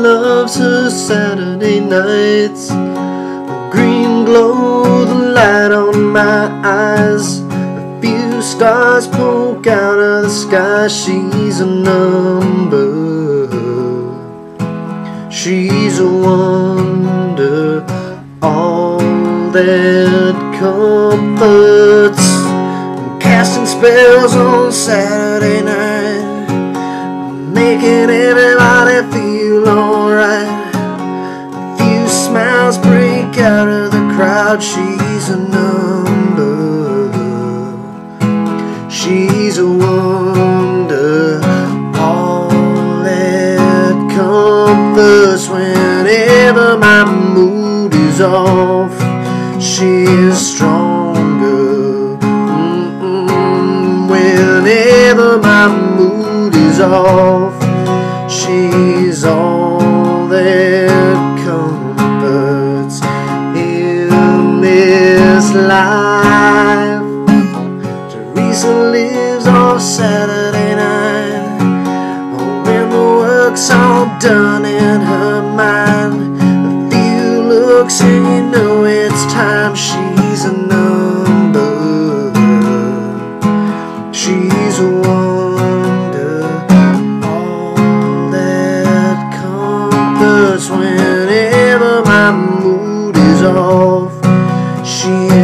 loves her Saturday nights. The green glow, the light on my eyes. A few stars poke out of the sky. She's a number. She's a wonder. All that comforts. Casting spells on Saturday night, making everybody feel alright. A few smiles break out of the crowd. She's a number. She's a wonder. All that comforts whenever my mood is off. She is stronger. Whenever my mood is off, she's all that comforts in this life. Teresa lives on Saturday night. When the work's all done in her mind, a few looks and you know it's time. She's a number. She's a wonder. All that comforts whenever my mood is off. She